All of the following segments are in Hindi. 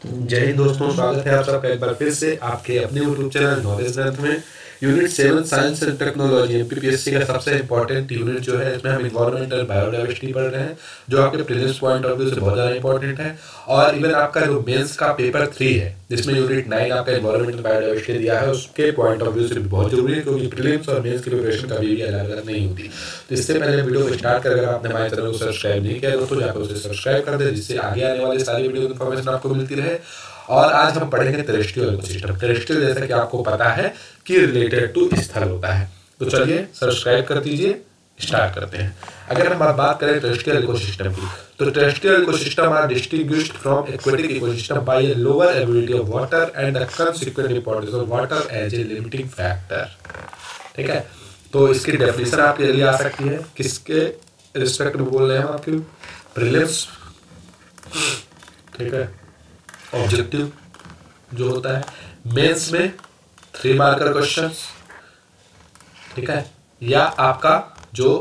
जय हिंद दोस्तों, स्वागत है आप सबका एक बार फिर से आपके अपने यूट्यूब चैनल नॉलेज ग्रंथ में। Unit 7 science and technology MPPSC का सबसे इंपॉर्टेंट यूनिट जो है, इसमें हम इन्वायरमेंट एंड बायोडाइवर्सिटी पढ़ रहे हैं, जो आपके प्रीलिम्स पॉइंट ऑफ व्यू से बहुत ज़्यादा इंपॉर्टेंट है। और इवन आपका जो मेंस का पेपर 3 है, जिसमें यूनिट 9 आपका इन्वायरमेंट एंड बायोडाइवर्सिटी दिया है, उसके पॉइंट ऑफ व्यू से भी बहुत जरूरी है, क्योंकि प्रीलिम्स और मेंस की प्रिपरेशन कभी भी अलग अलग नहीं होती। तो इससे पहले वीडियो को स्टार्ट कर, अगर आपने हमारे चैनल को सब्सक्राइब नहीं किया दोस्तों, जाकर उसे सब्सक्राइब कर दे, जिससे आगे आने वाली सारी वीडियो इन्फॉर्मेशन आपको मिलती रहे। और आज हम पढ़ेंगे टेरेस्ट्रियल इकोसिस्टम। टेरेस्ट्रियल जैसा कि आपको पता है कि रिलेटेड टू स्थल होता है। तो चलिए सब्सक्राइब कर दीजिए, स्टार्ट करते हैं। अगर हम बात करें टेरेस्ट्रियल इकोसिस्टम की, तो terrestrial ecosystem are distinguished from aquatic ecosystem by a lower ability of water and the consequent importance of water as a limiting factor. ठीक है, तो इसकी डेफिनेशन आपके लिए आ सकती है। किसके रिस्पेक्ट में बोल रहे हैं हम आपके प्रीलिम्स, ठीक है, ऑब्जेक्टिव जो होता है, मेंस में 3 मार्कर क्वेश्चंस, ठीक है, या आपका जो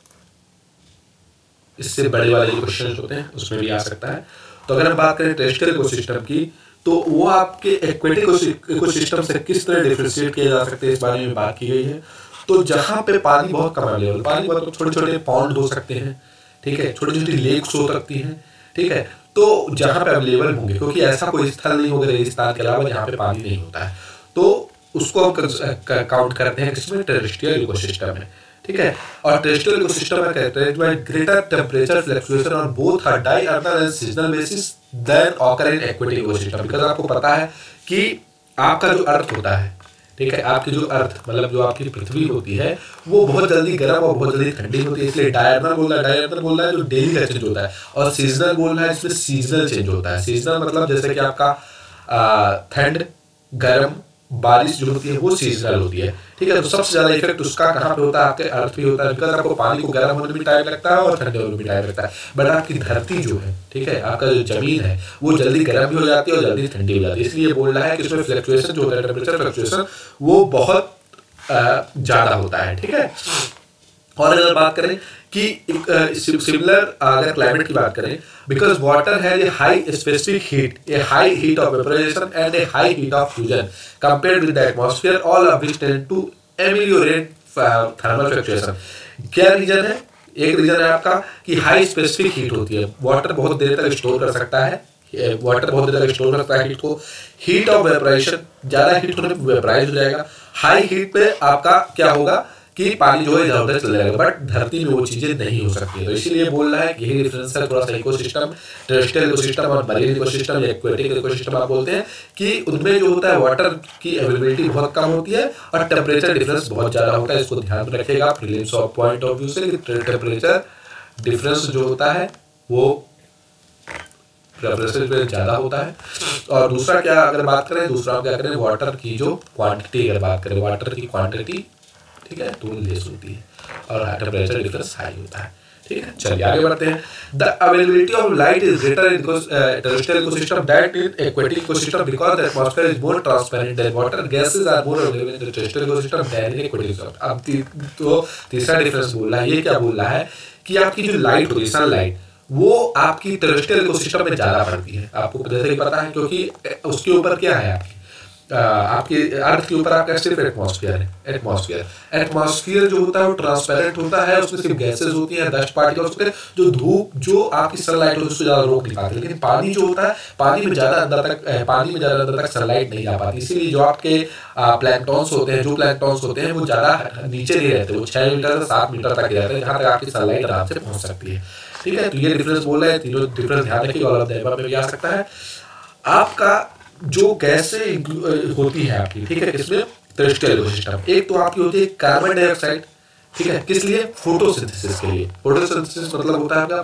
इससे बड़े वाले क्वेश्चंस होते हैं उसमें भी आ सकता है। तो अगर हम बात करें टेरेस्ट्रियल इकोसिस्टम की, तो वो आपके एक्वेटिक इकोसिस्टम से किस तरह डिफरेंशिएट किया जा सकते हैं, इस बारे में बात की गई है। तो जहां पे पानी बहुत कम अवेलेबल, पानी बहुत छोटे छोटे पॉन्ड हो सकते हैं, ठीक है, छोटी छोटी लेक्स हो सकती हैं, ठीक है, तो जहां पे अवेलेबल होंगे, क्योंकि ऐसा कोई स्थल नहीं होगा रेगिस्तान के अलावा जहां पे पानी नहीं होता है, तो उसको हम काउंट करते हैं किसमें, टेरेस्ट्रियल इकोसिस्टम में। ठीक है, और टेरेस्ट्रियल इकोसिस्टम में characterised by greater temperature fluctuation on both a diurnal and seasonal basis than occur in aquatic ecosystem. Because आपको पता है कि आपका जो अर्थ होता है, ठीक है, आपकी जो अर्थ मतलब जो आपकी पृथ्वी होती है, वो बहुत जल्दी गर्म और बहुत जल्दी ठंडी होती है, इसलिए डायurnal बोल रहा है जो डेली का चेंज होता है, और सीजनल बोल रहा है इसमें सीजनल चेंज होता है। सीजनल मतलब जैसे कि आपका ठंड, गर्म, बारिश जो होती है वो सीजनल होती है। ठीक है, तो सबसे ज्यादा इफेक्ट उसका कहाँ पे होता है, आपके अर्थ पे होता है। बिकॉज आपको पानी को गर्म होने में टाइम लगता है और ठंडे होने में टाइम लगता है, बट आपकी धरती जो है, ठीक है, आपका जो जमीन है, वो जल्दी गर्म भी हो जाती है और जल्दी ठंडी हो जाती है। इसलिए बोल रहा है कि उसमें फ्लक्चुएशन जो होता है, टेम्परेचर फ्लक्चुएशन, वो बहुत ज्यादा होता है। ठीक है, और अगर बात करें कि सिमिलर अगर क्लाइमेट की बात करें, because water has a high specific heat, a high heat of vaporisation and a high heat of fusion compared with the atmosphere, all of which tend to ameliorate thermal fluctuation. क्या रीजन है? एक रीजन है आपका कि हाई स्पेसिफिक हीट होती है, वाटर बहुत देर तक स्टोर कर सकता है, वाटर बहुत देर तक स्टोर करता है हीट को। हीट ऑफ वेपोराइजेशन, ज्यादा हीट होने पर वेपोराइज हो जाएगा। हाई हीट पे आपका क्या होगा कि पानी जो है इधर उधर चल जाएगा, बट धरती में वो चीजें नहीं हो सकती। तो इसीलिए बोल रहा है कि यही डिफरेंस है थोड़ा सा इकोसिस्टम, टेरेस्ट्रियल इकोसिस्टम और मरीन इकोसिस्टम या एक्वेटिक इकोसिस्टम आप बोलते हैं, कि उनमें जो होता है वाटर की अवेलेबिलिटी बहुत कम होती है और टेम्परेचर डिफरेंस बहुत ज्यादा होता है। इसको ध्यान में रखिएगा prelims of point of view से, टेम्परेचर डिफरेंस जो होता है वो टेम्परेचर ज्यादा होता है। और दूसरा क्या अगर बात करें, दूसरा क्या करें, वाटर की जो क्वांटिटी अगर बात करें, वाटर की क्वांटिटी, ठीक है, तो लेस होती है और टेम्परेचर डिफरेंस हाई होता है। ठीक है, चलिए आगे बढ़ते हैं। The availability of light is greater in terrestrial ecosystem that in aquatic ecosystem because the atmosphere is more transparent than water, gases are more available in terrestrial ecosystem than in aquatic ecosystem. अब तो तीसरा डिफरेंस बोल रहा है, ये क्या बोल रहा है कि आपकी जो लाइट होती है, सनलाइट, वो आपकी टेरेस्ट्रियल इकोसिस्टम में ज्यादा पड़ती है। आपको जैसे ही पता है, क्योंकि उसके ऊपर क्या है, आपके अर्थ के ऊपर आपका सिर्फ एटमॉस्फेयर है। एटमॉस्फेयर जो होता है वो ट्रांसपेरेंट होता है, उसमें सिर्फ गैसेस होती हैं, डस्ट पार्टिकल्स होते हैं, जो धूप जो आपकी सनलाइट होती है उसको ज्यादा रोक नहीं पाती। लेकिन पानी जो होता है, पानी में ज्यादा अंदर तक सनलाइट नहीं जा पाती। इसीलिए जो आपके प्लैंक्टॉन्स होते हैं, वो ज्यादा नीचे नहीं रहते, वो 6 मीटर से 7 मीटर तक रहते हैं, जहां तक आपकी सनलाइट आराम से पहुंच सकती है। ठीक है, तो ये डिफरेंस बोल रहे हैं, तीनों डिफरेंस ध्यान रखिए, और में भी आ सकता है। आपका जो गैसें होती है आपकी, ठीक है, किसमें, टेरेस्ट्रियल इकोसिस्टम, एक तो आपकी होती है कार्बन डाइऑक्साइड, ठीक है, किस लिए, फोटोसिंथेसिस के लिए। फोटोसिंथेसिस मतलब होता है आपका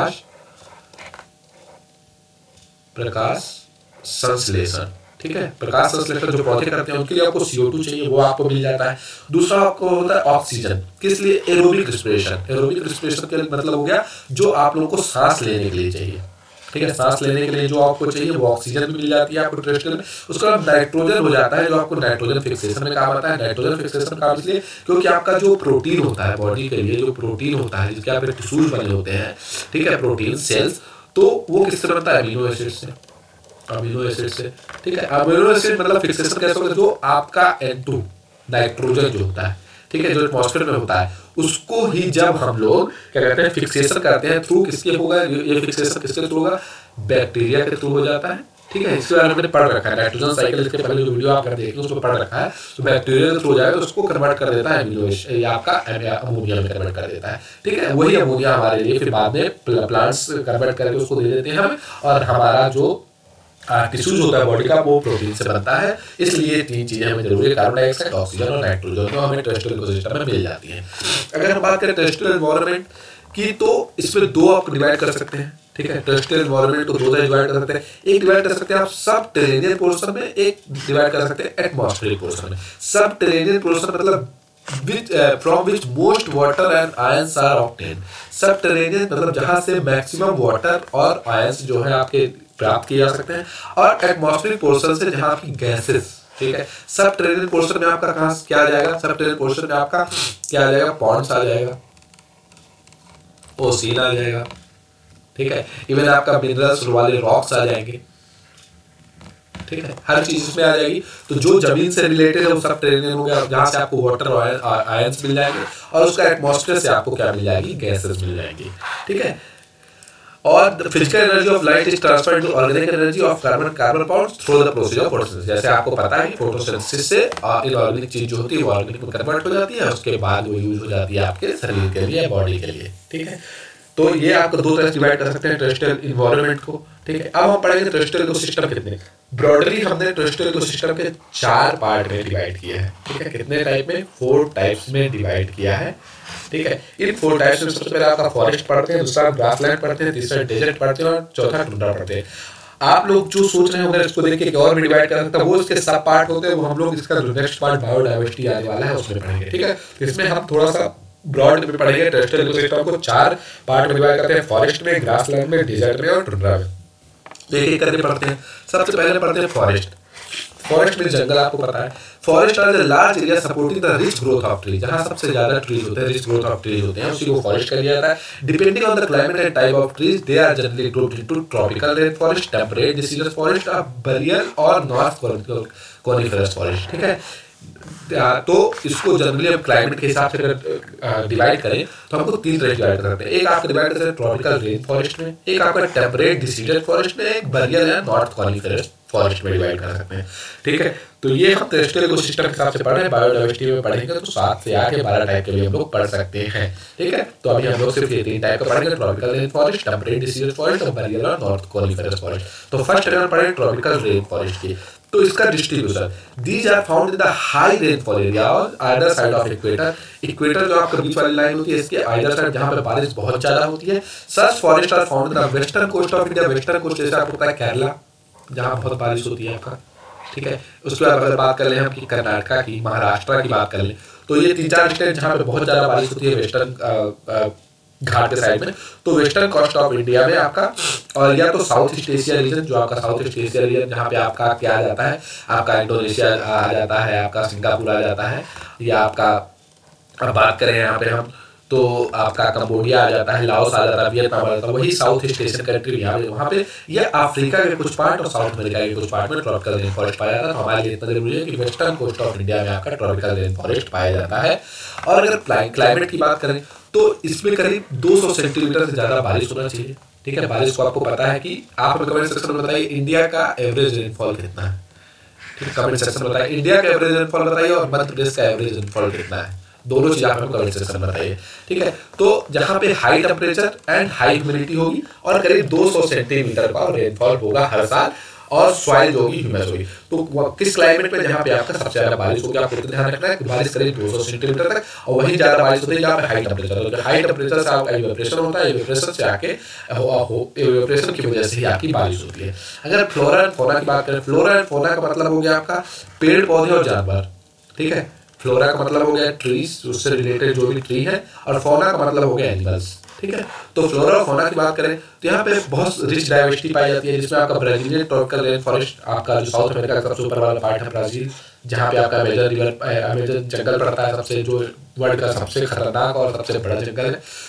प्रकाश संश्लेषण। ठीक है, प्रकाश संश्लेषण जो पौधे करते हैं उनके लिए आपको CO2 चाहिए, वो आपको मिल जाता है। दूसरा आपको होता है ऑक्सीजन, किस लिए, एरोबिक रिस्पिरेशन। एरोबिक रिस्पिरेशन का मतलब हो गया जो आप लोगों को सांस लेने के लिए चाहिए। ठीक है, सांस लेने के लिए जो आपको चाहिए वो ऑक्सीजन भी मिल जाती है आपको टेरेस्ट्रियल में। उसका नाइट्रोजन हो जाता है, जो आपको नाइट्रोजन फिक्सेशन में काम आता है। नाइट्रोजन फिक्सेशन काम इसलिए क्योंकि आपका जो प्रोटीन होता है बॉडी के लिए, जो प्रोटीन होता है जिसके आपके टिश्यूज बने होते हैं, ठीक है, प्रोटीन सेल्स, तो वो किससे बनता है, अमीनो एसिड से। अमीनो एसिड से, ठीक है। अमीनो एसिड मतलब फिक्सेशन कैसे होगा, जो आपका N2 नाइट्रोजन जो होता है, ठीक है, जो एटमॉस्फेयर में होता है, उसको ही जब हम लोग क्या कहते हैं फिक्सेशन करते हैं, थ्रू किसके होगा, ये फिक्सेशन किसके थ्रू होगा, बैक्टीरिया के थ्रू हो जाता है, ठीक है। इसके बारे में मैंने पढ़ रखा है, नाइट्रोजन साइकिल इसके पहले जो वीडियो आप अगर देखें उसमें पढ़ रखा है। तो बैक्टीरिया के थ्रू हो जाएगा तो उसको कन्वर्ट कर देता है अमीनो एसिड, या आपका अमोनिया में कन्वर्ट कर देता है, ठीक है। वही अमोनिया हमारे लिए फिर बाद में प्लांट्स कन्वर्ट करके उसको दे देते हैं हमें, और हमारा जो टिश्यूज होता है बॉडी का वो प्रोटीन से बनता है। इसलिए तीन चीजें हमें जरूरी है, कार्बन डाइऑक्साइड, ऑक्सीजन और नाइट्रोजन, जो हमें टेरेस्ट्रियल इकोसिस्टम में मिल जाती हैं। अगर हम बात करें टेरेस्ट्रियल एनवायरनमेंट की, तो इसमें दो आप डिवाइड कर सकते हैं, ठीक है। टेरेस्ट्रियल एनवायरनमेंट को दो तरह डिवाइड कर सकते हैं। एक डिवाइड कर सकते हैं आप सब टेरेनियन पोर्शन में, एक डिवाइड कर सकते हैं एटमॉस्फेरिक पोर्शन में। सब टेरेनियन पोर्शन मतलब from which most water and ions are obtained। Subterranean मतलब जहां से मैक्सिमम वाटर और आयंस जो है आपके प्राप्त किए जा सकते हैं, और एटमॉस्फेरिक पोर्शन से जहां आपकी गैसेस, ठीक है। सबटेरेनियन पोर्शन में आपका कहां क्या आ जाएगा, सबटेरेनियन पोर्शन में आपका क्या आ जाएगा, पॉन्ड्स आ जाएगा, ओशियन आ जाएगा, ठीक है। इवन आपका मिनरल्स वाले रॉक्स आ जाएंगे, ठीक है, हर चीज इसमें आ जाएगी। तो जो जमीन से रिलेटेड है वो सब टेरेनियन हो गया, जहां से आपको वाटर और आयंस मिल जाएंगे, और उसका एटमॉस्फेयर से आपको क्या मिल जाएगी, गैसेस मिल जाएंगी, ठीक है। और physical energy of light is transferred to organic energy of carbon compounds through the process of photosynthesis. जैसे आपको पता है फोटोसिंथेसिस से इनऑर्गेनिक चीज जो होती है वो ऑर्गेनिक में कन्वर्ट हो जाती है, उसके बाद वो यूज हो जाती है आपके शरीर के लिए, बॉडी के लिए, ठीक है। तो ये आपको दो तरह से डिवाइड कर सकते हैं टेरेस्ट्रियल इन्वायरमेंट को, ठीक है। अब हम पढ़ेंगे टेरेस्ट्रियल इकोसिस्टम कितने ब्रॉडली हमने टेरेस्ट्रियल इकोसिस्टम के 4 पार्ट में डिवाइड किया है, ठीक है। कितने टाइप में, 4 टाइप्स में डिवाइड किया है, ठीक है। इन 4 टाइप्स में सबसे पहले आपका फॉरेस्ट पढ़ते हैं, दूसरा ग्रासलैंड पढ़ते हैं, तीसरा डेजर्ट पढ़ते हैं, और चौथा टुंड्रा पढ़ते हैं। आप लोग जो सोच रहे होंगे इसको देख के और भी डिवाइड कर सकते हैं, वो इसके सब पार्ट होते हैं, वो हम लोग इसका जो नेक्स्ट पार्ट बायोडाइवर्सिटी आने वाला है उसमें पढ़ेंगे, ठीक है। इसमें हम थोड़ा सा ब्रॉड में पढ़ेंगे टेरेस्ट्रियल इकोसिस्टम को 4 पार्ट में डिवाइड करते हैं, फॉरेस्ट में, ग्रासलैंड में, डेजर्ट में और टुंड्रा में। तो एक एक करके पढ़ते हैं। सबसे पहले पढ़ते हैं फॉरेस्ट। फॉरेस्ट में जंगल आपको पता है, forest are the large area supporting the rich growth of tree. जहां सबसे ज्यादा ट्रीज होते हैं, रिच ग्रोथ ऑफ ट्रीज होते हैं, उसी को फॉरेस्ट कहा जाता है। Depending on the climate and type of trees they are generally grouped into tropical rain forest, temperate deciduous forest, boreal और नॉर्थ कॉनिफरस फॉरेस्ट, ठीक है। तो इसको जनरली हम क्लाइमेट के हिसाब से अगर डिवाइड करें तो हमको 3 तरह डिवाइड कर सकते हैं। एक आपको डिवाइड कर सकते हैं ट्रॉपिकल रेन फॉरेस्ट में, एक आपका टेम्परेट डिसीडेड फॉरेस्ट में, एक बरियल या नॉर्थ कॉनिफरस फॉरेस्ट में डिवाइड कर सकते हैं, ठीक है। तो ये हम टेरेस्ट्रियल इकोसिस्टम के हिसाब से पढ़ रहे हैं, बायोडाइवर्सिटी में पढ़ेंगे तो 7 से 8 या 12 टाइप के भी हम लोग पढ़ सकते हैं, ठीक है। तो अभी हम लोग सिर्फ ये 3 टाइप का पढ़ेंगे, tropical rain forest, temperate deciduous forest और बरियल और नॉर्थ कॉनिफरस फॉरेस्ट। तो फर्स्ट अगर पढ़ें ट्रॉपिकल रेन फॉरेस्ट की, तो इसका distribution, these are found in the high rainfall area और either side of equator. Equator जो आपका बीच वाली लाइन होती है इसके आइदर साइड जहां पे बारिश बहुत ज्यादा होती है। Such forest are found in the western coast of India. Western coast जैसे आपको पता है केरला, जहां बहुत बारिश होती है आपका, ठीक है। उसके बाद अगर बात कर लें हम कि कर्नाटका की, महाराष्ट्र की बात कर लें, तो ये 3-4 स्टेट जहां पे बहुत ज्यादा बारिश होती है वेस्टर्न घाट के साइड में। तो वेस्टर्न कोस्ट ऑफ इंडिया में आपका, और या तो साउथ ईस्ट एशिया रीजन, जो आपका साउथ ईस्ट एशिया रीजन जहाँ पे आपका क्या आ जाता है, आपका इंडोनेशिया आ जाता है, आपका सिंगापुर आ जाता है, या आपका अब बात करें यहाँ पे हम तो आपका कंबोडिया आ जाता है, लाओस आ जाता है, वियतनाम आ जाता है, वही साउथ ईस्ट एशियन कंट्री यहाँ पे, वहाँ पे ये अफ्रीका के कुछ पार्ट और साउथ अमेरिका के कुछ पार्ट में ट्रॉपिकल रेन फॉरेस्ट पाया जाता है। तो हमारे लिए इतना जरूरी है कि वेस्टर्न कोस्ट ऑफ इंडिया में आपका ट्रॉपिकल रेन फॉरेस्ट पाया जाता है। और अगर क्लाइमेट की बात करें तो इसमें करीब 200 सेंटीमीटर से ज्यादा बारिश होना चाहिए, ठीक है। बारिश को आपको पता है कि आप कमेंट सेक्शन में बताइए इंडिया का एवरेज रेनफॉल कितना है, ठीक है। कमेंट सेक्शन में बताइए इंडिया का एवरेज रेनफॉल बताइए और मध्य प्रदेश का एवरेज रेनफॉल कितना है, दोनों चीज आप कमेंट सेक्शन में बताइए, ठीक है। तो जहां पे high temperature and high humidity होगी और करीब 200 सेंटीमीटर का रेनफॉल होगा हर साल, और सॉइल जो होगी ह्यूमस होगी। तो किस क्लाइमेट में जहाँ पे आपका सबसे ज्यादा बारिश होगी, आपको ध्यान रखना है कि बारिश करीब 200 सेंटीमीटर तक, और वही ज्यादा बारिश होती है जहाँ पे हाई टेम्परेचर होता है। हाई टेम्परेचर से आपका इवेपोरेशन होता है, इवेपोरेशन से आके इवेपोरेशन की वजह से ही आपकी बारिश होती है। अगर फ्लोरा एंड फौना की बात करें, फ्लोरा एंड फौना का मतलब हो गया आपका पेड़ पौधे और जानवर, ठीक है। फ्लोरा का मतलब हो गया ट्रीज, उससे रिलेटेड जो भी ट्री है, और फौना का मतलब हो गया एनिमल्स, ठीक है। तो फ्लोरा और फौना की बात करें तो यहाँ पे बहुत रिच डाइवर्सिटी पाई जाती है, जिसमें आपका ब्राजीलियन ट्रॉपिकल रेन फॉरेस्ट, आपका जो साउथ अमेरिका का सबसे ऊपर वाला पार्ट है ब्राजील, जहाँ पे आपका अमेजन जंगल पड़ता है, सबसे जो वर्ल्ड का सबसे खतरनाक और सबसे बड़ा जंगल है।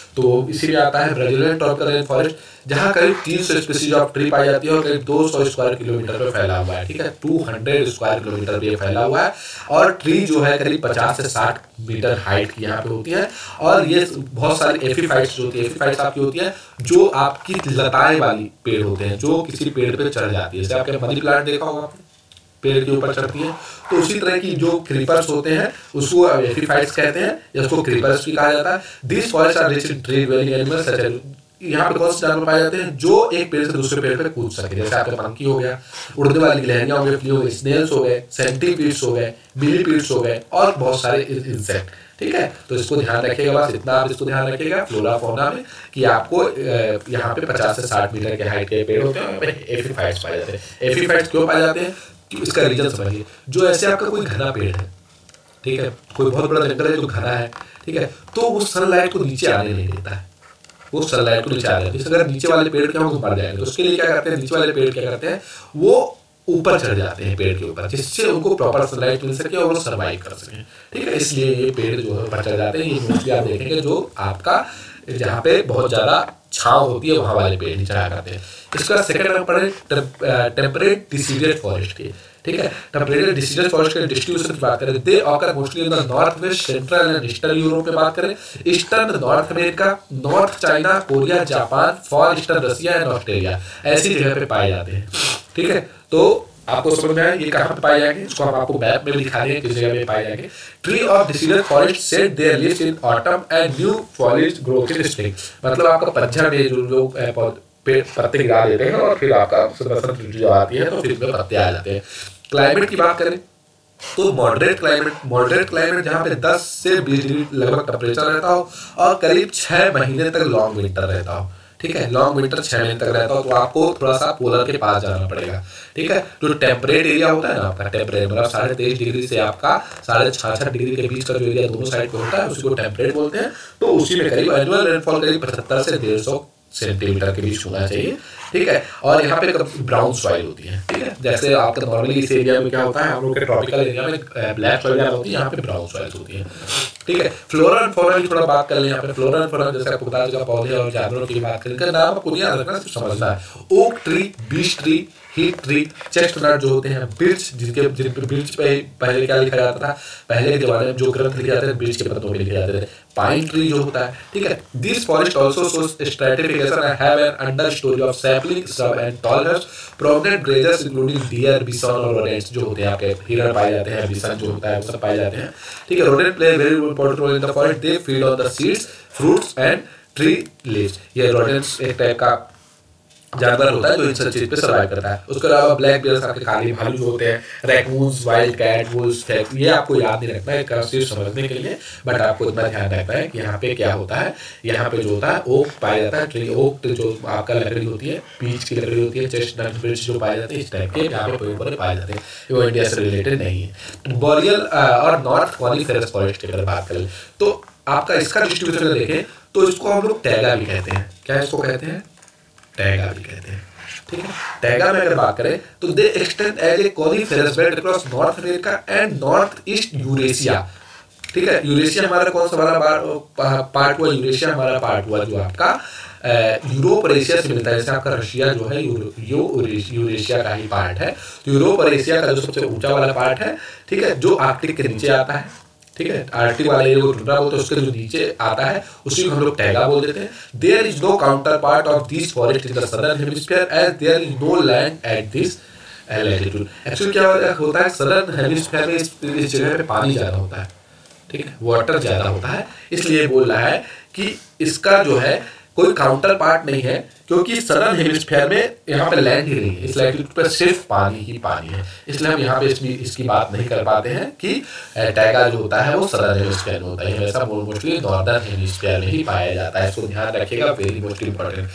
तो इसीलिए आता है ब्राजीलियन ट्रॉपिकल रेन फॉरेस्ट, जहाँ करीब 300 स्पीसीज ऑफ ट्री पाई जाती है और करीब 200 स्क्वायर किलोमीटर पे फैला हुआ है, ठीक है, 200 स्क्वायर किलोमीटर पे फैला हुआ है। और ट्री जो है करीब 50 से 60 मीटर हाइट की यहाँ पे होती है। और ये बहुत सारी एफीफाइट्स जो होती है, एफीफाइट्स आपकी होती है जो आपकी लताएं वाली पेड़ होते हैं, जो किसी पेड़ पे चढ़ जाती है, जैसे आपने मनी प्लांट देखा होगा आपने, पेड़ के ऊपर चढ़ती है। तो उसी तरह की जो क्रीपर्स होते हैं उसको एपीफाइट्स कहते हैं, या उसको क्रीपर्स भी कहा जाता है। This forest are rich in tree dwelling animals such as, यहाँ पे कौन से जानवर पाए जाते हैं जो एक पेड़ से दूसरे पेड़ पे कूद सके, जैसे आपका मंकी हो गया, उड़ने वाली गिलहरियां हो गई, स्नेल्स हो गए, सेंटीपीड्स हो गए, मिलीपीड्स हो गए, और बहुत सारे इंसेक्ट, ठीक है। तो इसको ध्यान रखिएगा, बस इतना आप इसको ध्यान रखिएगा फ्लोरा फौना में कि आपको यहाँ पे 50 से 60 मीटर के हाइट के पेड़ होते हैं, एपीफाइट्स पाए जाते हैं। एपीफाइट्स क्यों पाए जाते हैं, इसका रीजन समझिए। जो ऐसे आपका कोई घना पेड़ है, ठीक है, कोई बहुत बड़ा जंगल है जो घना है, ठीक है, तो वो सनलाइट को नीचे आने नहीं देता है, वो सनलाइट को नीचे आ जाती है। अगर नीचे वाले पेड़ क्या होंगे, मर जाएंगे, तो उसके लिए क्या करते हैं, नीचे वाले पेड़ क्या करते हैं, वो ऊपर चढ़ जाते हैं पेड़ के ऊपर, जिससे उनको प्रॉपर सनलाइट मिल सके और वो सर्वाइव कर सके, ठीक है। इसलिए ये पेड़ जो है ऊपर चढ़ जाते हैं। ये मोस्टली आप देखेंगे जो आपका जहाँ पे बहुत ज़्यादा छांव होती है वहाँ वाले पेड़ नीचे आया करते हैं। इसका सेकंड नंबर है टेम्परेट डिसीडेड फॉरेस्ट की, ठीक है। टेम्परेट डिसीडेड फॉरेस्ट के डिस्ट्रीब्यूशन की बात करें, they occur mostly in the north west, central and eastern Europe में बात करें, eastern North America, North China, Korea, Japan, far eastern Russia and Australia, ऐसी जगह पे पाए जाते हैं, ठीक है। तो आपको समझ में आया ये कहाँ पे पाए जाएंगे, इसको हम आपको मैप में भी दिखा देंगे किस जगह पे पाए जाएंगे। Tree of deciduous forest set their leaves in autumn and new foliage growth in spring, मतलब आपका पतझड़ में जो लोग पेड़ पत्ते गिरा देते हैं और फिर आपका बसंत ऋतु जो आती है तो फिर में पत्ते आ जाते हैं। क्लाइमेट की बात करें तो मॉडरेट क्लाइमेट जहाँ पे 10 से 20 डिग्री लगभग टेम्परेचर रहता हो और करीब 6 महीने तक लॉन्ग विंटर रहता हो, ठीक है। लॉन्ग विंटर 6 महीने तक रहता हो तो आपको थोड़ा सा पोलर के पास जाना पड़ेगा, ठीक है। जो टेम्परेट एरिया होता है ना आपका, टेम्परेट मतलब 23.5 डिग्री से आपका 66.5 डिग्री के बीच का जो एरिया दोनों साइड पे होता है उसी को टेम्परेट बोलते हैं। तो उसी में करीब एनुअल रेनफॉल करीब 75 से 150 सेंटीमीटर के बीच होना चाहिए, ठीक है। और यहाँ पे ब्राउन सॉइल होती है, ठीक है। जैसे आपका नॉर्मली इस एरिया में क्या होता है, हम लोग के ट्रॉपिकल एरिया में ब्लैक सॉइल होती है, यहाँ पे ब्राउन सॉइल होती है, ठीक है। फ्लोरा एंड फौना की थोड़ा बात कर लें। यहाँ पे फ्लोरा एंड फौना जैसे आपको बता पौधे और जानवरों की बात करें, इनका नाम आपको याद रखना, सिर्फ समझना है। Oak tree, beech tree, heat tree, chestnut जो होते हैं, बिर्च, जिन पे बिर्च पे पहले क्या लिखा जाता था, पहले के जमाने में जो ग्रंथ लिखे जाते थे बिर्च के पत्तों पे लिखे जाते थे। पाइन ट्री जो होता है, ठीक है। This forest also shows stratification and have an understorey of sapling, shrub and tall herbs, prominent grazers including deer, bison और रोडेंट्स जो होते हैं, आपके हिरण पाए जाते हैं, बिसन जो होता है वो सब पाए जाते हैं, ठीक है। Rodent play very important role in the forest, they feed on the seeds, fruits and tree leaves. ये रोडेंट्स एक टाइप का जानवर होता है जो इन सब चीज पे सर्वाइव करता है। उसके अलावा ब्लैक बेयर्स आपके काले भालू जो होते हैं, रैकून्स, वाइल्ड कैट, वुल्व्स, ये आपको याद नहीं रखना है सिर्फ समझने के लिए, बट आपको इतना ध्यान रखना है कि यहाँ पे क्या होता है। यहाँ पे जो होता है ओक पाया जाता है, ट्री ओक जो आपका लकड़ी होती है, पीच की लकड़ी होती है, चेस्टनट बिर्च जो पाए जाते हैं, इस टाइप के यहाँ पे ऊपर पाए जाते हैं, वो इंडिया से रिलेटेड नहीं है। बोरियल और नॉर्थ कॉनिफेरस फॉरेस्ट की अगर बात करें तो आपका इसका डिस्ट्रीब्यूशन देखें तो इसको हम लोग टैगा भी कहते हैं। क्या इसको कहते हैं, टैगा भी कहते हैं, ठीक है। टैगा में अगर बात करें तो they extend as a coniferous belt across North America and north east Eurasia, ठीक है। यूरेशिया हमारा कौन सा वाला पार्ट हुआ, यूरेशिया हमारा पार्ट हुआ जो आपका यूरोप और एशिया से मिलता है। जैसे आपका रशिया जो है यूरेशिया का ही पार्ट है, तो यूरोप और एशिया का जो सबसे ऊंचा वाला पार्ट है, ठीक है, जो आर्कटिक के नीचे आता है, ठीक है। आर्कटिक वाला एरिया को टुंड्रा बोलते हैं, उसके जो नीचे आता है उसी को हम लोग टैगा बोल देते हैं। There is no counterpart of this forest in the southern hemisphere as there is no land at this latitude. Actually क्या होता है, सदर्न हेमिस्फीयर में इस जगह पे पानी ज़्यादा होता है, ठीक है, वाटर ज़्यादा होता है, इसलिए बोल रहा है कि इसका जो है कोई काउंटर पार्ट नहीं है, क्योंकि सदर्न हेमिस्फीयर में यहाँ पे लैंड ही नहीं है, इस लैटिट्यूड पर सिर्फ पानी ही पानी है, इसलिए हम यहाँ पे इसकी बात नहीं कर पाते हैं कि टैगा जो होता है वो सदर्न हेमिस्फीयर में होता है, ऐसा मोस्टली नॉर्दर्न हेमिस्फीयर में ही पाया जाता है। इसको ध्यान रखिएगा, वेरी मोस्ट इंपॉर्टेंट।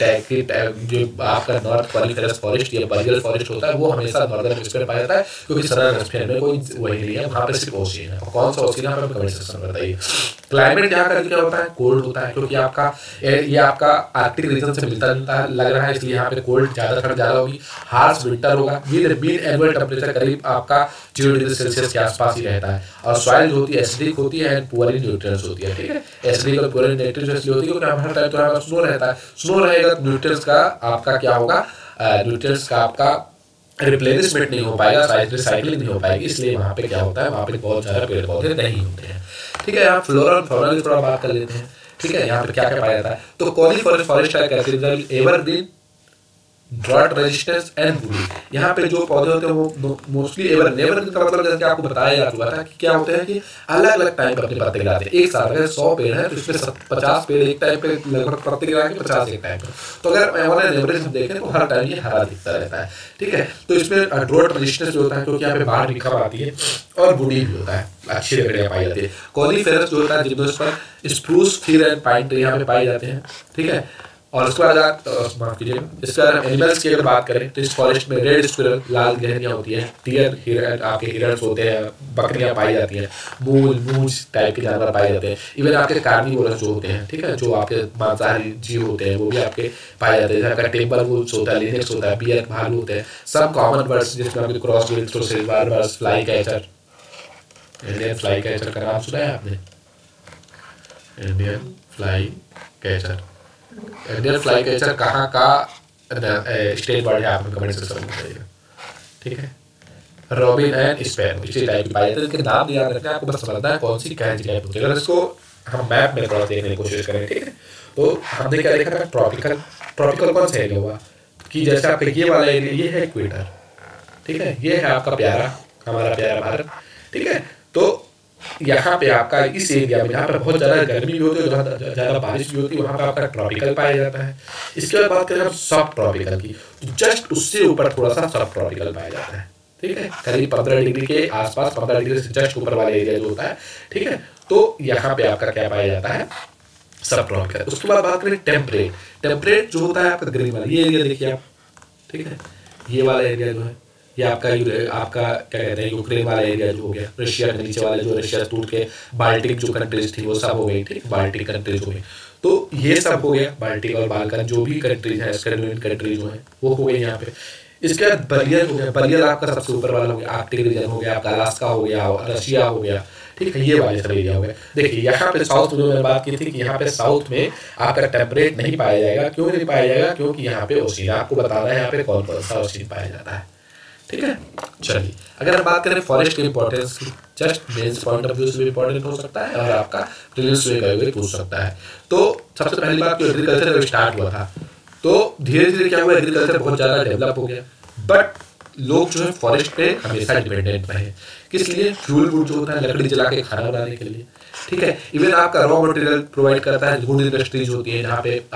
जो आपका नॉर्थ कॉनिफेरस फॉरेस्ट या बोरियल फॉरेस्ट होता है वो हमेशा नॉर्दर्न हेमिस्फीयर में पाया जाता है, क्योंकि सदर्न हेमिस्फीयर में कोई वही नहीं है, वहाँ पे सिर्फ ओशियन है। कौन सा ओशियन है कमेंट सेक्शन में बताइए। क्लाइमेट यहाँ का क्या होता है, कोल्ड होता है, क्योंकि आपका ये आपका आर्कटिक रीजन से मिलता मिलता लग रहा है, इसलिए यहाँ पे कोल्ड ज़्यादा ठंड ज़्यादा होगी, हार्श विंटर होगा, विद मीन एनुअल टेम्परेचर करीब आपका 0 डिग्री सेल्सियस के आसपास ही रहता है। और सॉइल जो होती है एसिडिक होती है एंड पुअर इन न्यूट्रिएंट्स होती है, ठीक है। एसिडिक और पुअर इन न्यूट्रिएंट्स इसलिए होती है क्योंकि हर टाइम तो स्नो रहता है, स्नो रहेगा तो न्यूट्रिएंट्स का आपका क्या होगा, न्यूट्रिएंट्स का आपका रिप्लेनिशमेंट नहीं हो पाएगा, रिसाइकलिंग नहीं हो पाएगी, इसलिए वहाँ पे क्या होता है, वहाँ पे बहुत ज़्यादा पेड़ पौधे नहीं होते हैं, ठीक है। यहाँ फ्लोरा और फौना की थोड़ा बात कर लेते हैं, ठीक है। यहाँ पे क्या क्या पाया जाता है, तो कॉनिफरस फॉरेस्ट है category evergreen, drought resistance and woody. यहाँ पे जो पौधे होते हैं वो मोस्टली एवरग्रीन का मतलब जैसे आपको बताया जा चुका था कि क्या होते हैं कि अलग अलग टाइम पर अपने पत्ते गिराते हैं। एक साथ अगर 100 पेड़ है तो इसमें 50 पेड़ एक टाइम पे लगभग पत्ते गिरा के 50 एक टाइम पर, तो अगर एवरेज हम देखें तो हर टाइम ये हरा दिखता रहता है, ठीक है। तो इसमें ड्रॉट रेजिस्टेंस जो होता है क्योंकि यहाँ पे बाढ़ भी कम आती है, और वुडी भी होता है, अच्छी लकड़ियाँ पाई जाती है। कॉनिफेरस जो होता है gymnosperm, spruce, fir and pine tree यहाँ पे पाए जाते हैं, ठीक है। और उसके बाद माफ कीजिएगा, इसके बाद हम एनिमल्स की अगर बात करें तो इस फॉरेस्ट में रेड स्क्विरल, लाल गहरियाँ होती हैं, टीयर हिरन, आपके हिरन होते हैं, बकरियाँ पाई जाती हैं, मूंछ टाइप के जानवर पाए जाते हैं, इवन आपके कार्निवोरस जो होते हैं, ठीक है, जो आपके मांसाहारी जीव होते हैं वो भी आपके पाए जाते हैं। आपका टेम्पर वुल्स होता है, लिनेक्स होता है, बियर, भालू होते हैं, सब कॉमन बर्ड्स जिसमें आपके crossbill, silver birds, flycatcher. Indian flycatcher का नाम सुना है आपने? Indian flycatcher, Indian flycatcher कहाँ का स्टेट बर्ड है, आपने कमेंट सेक्शन में बताइएगा, ठीक है। रॉबिन एंड स्पैरो इसी टाइप की पाई जाती है, इनके नाम याद रखना है, आपको बस समझना है कौन सी कैच टाइप होती है। अगर इसको हम मैप में थोड़ा देखने की कोशिश करें, ठीक है, तो हमने क्या देखा था, ट्रॉपिकल कौन सा एरिया हुआ कि जैसे आपका ये वाला एरिया ये है इक्वेटर, ठीक है, ये है आपका प्यारा, हमारा प्यारा भारत, ठीक है। तो यहाँ पे आपका इस एरिया में जहाँ पे बहुत ज़्यादा गर्मी भी होती है, जहाँ ज़्यादा बारिश भी होती है, वहाँ पे आपका ट्रॉपिकल पाया जाता है। इसके बाद बात करें हम सब ट्रॉपिकल की, तो जस्ट उससे ऊपर थोड़ा सा सब ट्रॉपिकल पाया जाता है, ठीक है, करीब 15 डिग्री के आसपास, 15 डिग्री से जस्ट ऊपर वाला एरिया जो होता है, ठीक है। तो यहाँ पे आपका क्या पाया जाता है, सब ट्रॉपिकल। उसके बाद बात करें टेम्परेट जो होता है आपका ग्रीन वाला, ये एरिया देखिए आप, ठीक है, ये वाला एरिया जो है ये आपका क्या कहते हैं यूक्रेन वाला एरिया जो हो गया, रशिया के नीचे वाले जो रशिया टूट के बाल्टिक जो कंट्रीज थी वो सब हो गई, ठीक, बाल्टिक कंट्रीज हो गई, तो ये सब हो गया, बाल्टिक और बाल्कन जो भी कंट्रीज है, स्कैंडिनेवियन कंट्रीज जो है वो हो गई यहाँ पे। इसके बाद बरियल हो गया, बरियल आपका सबसे ऊपर वाला हो गया, आर्कटिक रीजन हो गया, आपका अलास्का हो गया, रशिया हो गया, ठीक है, ये वाले सब एरिया हो गया। देखिए यहाँ पे साउथ में मैंने बात की थी कि यहाँ पे साउथ में आपका टेम्परेट नहीं पाया जाएगा, क्यों नहीं पाया जाएगा, क्योंकि यहाँ पे ओशियन, आपको बताना है यहाँ पे कौन कौन सा ओशियन पाया जाता है, ठीक है। चलिए अगर हम बात करें फॉरेस्ट के इंपॉर्टेंस की, just mains point of view से भी इंपॉर्टेंट हो सकता है और आपका प्रीलिम्स में कभी पूछ सकता है। तो सबसे पहली बात तो एग्रीकल्चर जब स्टार्ट हुआ था तो धीरे धीरे क्या हुआ, एग्रीकल्चर बहुत ज़्यादा डेवलप हो गया, बट लोग जो है फॉरेस्ट पे हमेशा डिपेंडेंट रहे, किस लिए, फ्यूल वुड जो होता है लकड़ी जला के खाना बनाने के लिए, ठीक है। इवन आपका रॉ मटेरियल प्रोवाइड करता है, वुड इंडस्ट्रीज होती है जहाँ पे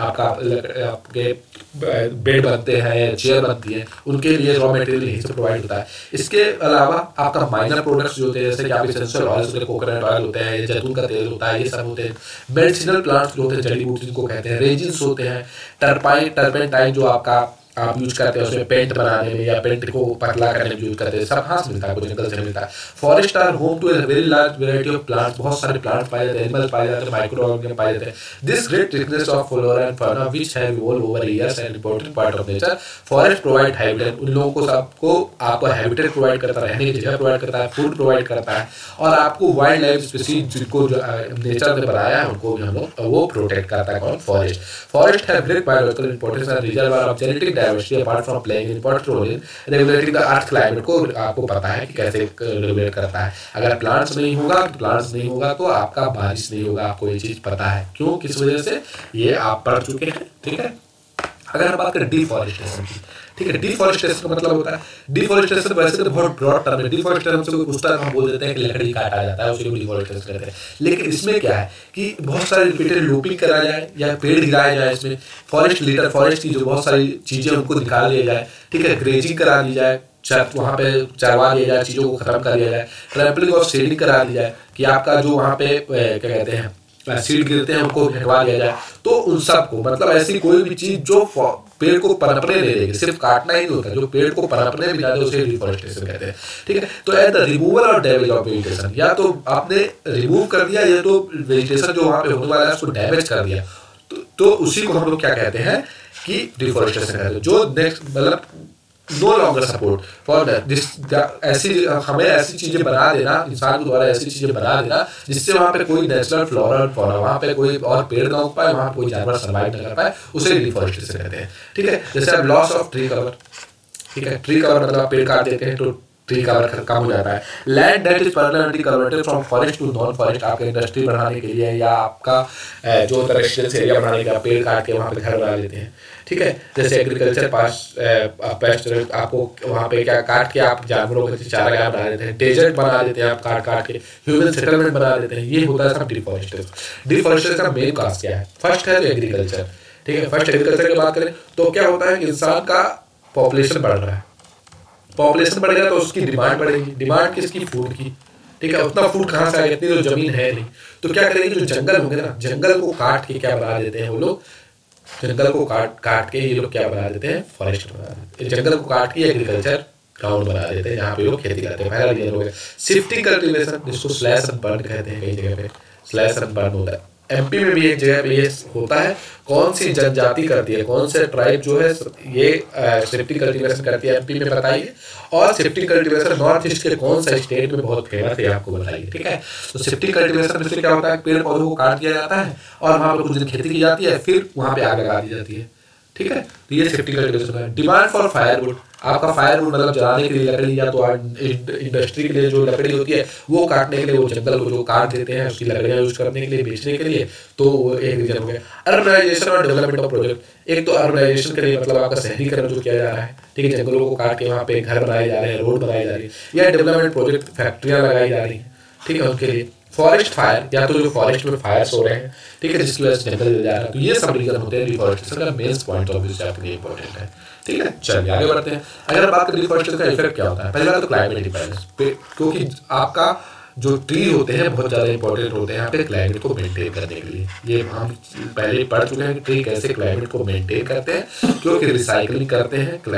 आपके बेड बनते हैं, चेयर बनती है, उनके लिए रॉ मटेरियल यहीं से प्रोवाइड होता है। इसके अलावा आपका माइनर प्रोडक्ट्स जो होते हैं जैसे कि आपके एसेंशियल ऑयल्स होते हैं, कोकोनट ऑयल होता है, जैतून का तेल होता है, ये सब होते हैं। मेडिसिनल प्लांट्स जो होते हैं, जड़ी बूटी जिनको कहते हैं, रेजिन्स होते हैं, टर्पेंटाइन जो आपका आप यूज करते हैं उसमें पेंट बनाने में या पेंट को पतला करने में यूज करते हैं, सब कहाँ से मिलता है, कुछ जंगल से मिलता है। Forest are home to a very large variety of plants, बहुत सारे प्लांट्स पाए जाते हैं, एनिमल्स पाए जाते हैं, माइक्रो ऑर्गेनिज्म पाए जाते हैं। This great richness of flora and fauna which have evolved over years and important part of nature. Forest provide habitat, उन लोगों को सबको आपको हैबिटेट प्रोवाइड करता है, रहने की जगह प्रोवाइड करता है, फूड प्रोवाइड करता है, और आपको वाइल्ड लाइफ स्पीसीज जिनको नेचर ने बनाया है उनको भी हम लोग वो प्रोटेक्ट करता है। कौन, forest. Forest have great biological importance and reservoir of genetic diversity apart from playing important role in regulating the earth climate को आपको पता है कि कैसे रेगुलेट करता है। अगर प्लांट्स नहीं होगा तो आपका बारिश नहीं होगा, आपको ये चीज पता है, क्यों, किस वजह से, ये आप पढ़ चुके हैं, ठीक है। अगर हम बात करें डिफॉरेस्टेशन की, ठीक है, डिफॉरेस्टेशन का मतलब होता है, डिफॉरेस्टेशन वैसे तो बहुत ब्रॉड टर्म है, डिफॉरेस्टेशन से कोई पूछता है हम बोल देते हैं कि लकड़ी काटा जाता है, उसे डिफॉरेस्टेशन कहते हैं। लेकिन इसमें क्या है कि बहुत सारे रिपीटेड लूपिंग कराया जाए या पेड़ गिराया जाए, इसमें फॉरेस्ट की जो बहुत सारी चीजें उनको निकाल लिया जाए, ठीक है, ग्रेजिंग करा दी जाए, वहाँ पे चरवा दिया जाए, चीज़ों को खत्म कर दिया जाए, ट्रैम्पलिंग और शेडिंग करा दी जाए कि आपका जो वहाँ पे क्या कहते हैं सीड गिरते हैं उनको हटवा दिया जाए। तो उन सबको मतलब ऐसी कोई भी चीज जो पेड़ को पनपने नहीं देगी, सिर्फ काटना ही नहीं होता, जो पेड़ को पनपने भी ना दे उसे डिफॉरेस्टेशन कहते हैं, ठीक है। तो एट द रिमूवल और डैमेज ऑफ वेजिटेशन, या तो आपने रिमूव कर दिया या तो वेजिटेशन जो वहाँ पे होने वाला है उसको डैमेज कर दिया, तो उसी को हम लोग क्या कहते हैं कि डिफॉरेस्टेशन कहते हैं, जो नेक्स्ट मतलब no longer support for this, ऐसी हमें ऐसी चीजें बना देना, इंसान के द्वारा ऐसी चीजें बना देना जिससे वहाँ पे कोई नेचुरल फ्लोरा और फौना, वहाँ पे कोई और पेड़ ना उग पाए, वहाँ कोई जानवर सर्वाइव ना कर पाए, उसे डिफॉरेस्टेशन कहते हैं। ठीक है, जैसे अब लॉस ऑफ ट्री कवर, ठीक है, ट्री कवर मतलब आप पेड़ काट देते हैं तो ट्री कवर कम हो जाता है। Land that is permanently converted from forest to non forest, आपका इंडस्ट्री बढ़ाने के लिए या आपका जो रेजिडेंस एरिया बढ़ाने के लिए पेड़ काट के वहाँ पे घर बना लेते हैं। ठीक है, जैसे एग्रीकल्चर पेस्ट, आपको वहाँ पे क्या काट के आप जानवरों के चारागाह बना देते हैं, डेजर्ट बना देते हैं आप काट के, ह्यूमन सेटलमेंट बना देते हैं, ये होता है सब डिफॉरेस्टेशन। डिफॉरेस्टेशन का मेन कॉज क्या है? फर्स्ट है तो एग्रीकल्चर। ठीक है, फर्स्ट एग्रीकल्चर की बात करें तो क्या होता है कि इंसान का पॉपुलेशन बढ़ रहा है, पॉपुलेशन बढ़ेगा तो उसकी डिमांड बढ़ेगी, डिमांड किसकी? फूड की। ठीक है, उतना फूड कहाँ से आएगा? इतनी तो जमीन है नहीं, तो क्या करेंगे, जो जंगल होंगे ना, जंगल को काट के क्या बना देते हैं वो लोग, जंगल को काट के ये लोग क्या बना देते हैं? फॉरेस्ट बना देते हैं। जंगल को काट के एग्रीकल्चर ग्राउंड बना देते हैं जहाँ पे लोग खेती करते हैं। पहला रीजन हो गया। शिफ्टिंग कल्टीवेशन, जिसको स्लैश एंड बर्न कहते हैं, कई जगह पे स्लैश एंड बर्न होता है। एमपी में भी एक जगह पे ये होता है। कौन सी जनजाति करती है, कौन से ट्राइब जो है ये शिफ्टिंग कल्टीवेशन करती है एमपी में, बताइए। और शिफ्टिंग कल्टीवेशन नॉर्थ ईस्ट के कौन सा स्टेट में बहुत फेमस है आपको बताइए। ठीक है, तो शिफ्टिंग कल्टीवेशन में क्या होता है, पेड़ पौधों को काट दिया जाता है और वहाँ पर कुछ दिन खेती की जाती है, फिर वहाँ पे आग लगा दी जाती है। ठीक है, तो ये शिफ्टिंग कल्टीवेशन है। डिमांड फॉर फायरवुड, आपका फायरवुड मतलब जलाने के लिए लकड़ी, या तो इंडस्ट्री के लिए जो लकड़ी होती है वो काटने के लिए, वो जंगल को जो काट देते हैं उसकी लकड़ियाँ यूज करने के लिए, बेचने के लिए, तो एक रीजन हो गया। अर्बनाइजेशन और डेवलपमेंट ऑफ प्रोजेक्ट, एक तो अर्बनाइजेशन के लिए मतलब आपका शहरीकरण जो किया जा रहा है, ठीक है, जंगलों को काट के वहाँ पे घर बनाए जा रहे हैं, रोड बनाई जा रही है, या डेवलपमेंट प्रोजेक्ट, फैक्ट्रियाँ लगाई जा रही हैं, ठीक है, उनके लिए। फॉरेस्ट फायर, या तो जो फॉरेस्ट में फायर्स हो रहे हैं, ठीक है, जिसकी वजह से जंगल जल जा रहा है, तो ये सब रीजन होते हैं डिफॉरेस्टेशन का। मेन पॉइंट ऑफ व्यू से आपके लिए इंपॉर्टेंट है। ठीक है, चलिए आगे बढ़ते हैं। अगर बात करें डिफॉरेस्टेशन का इफेक्ट क्या होता है, पहली बात तो क्लाइमेट इंबैलेंस, क्योंकि आपका जो ट्री होते हैं बहुत ज़्यादा इंपॉर्टेंट होते हैं यहाँ पे क्लाइमेट को मेंटेन करने के लिए। ये हम पहले पढ़ चुके हैं कि ट्री कैसे क्लाइमेट को मेंटेन करते हैं, क्योंकि रिसाइकलिंग करते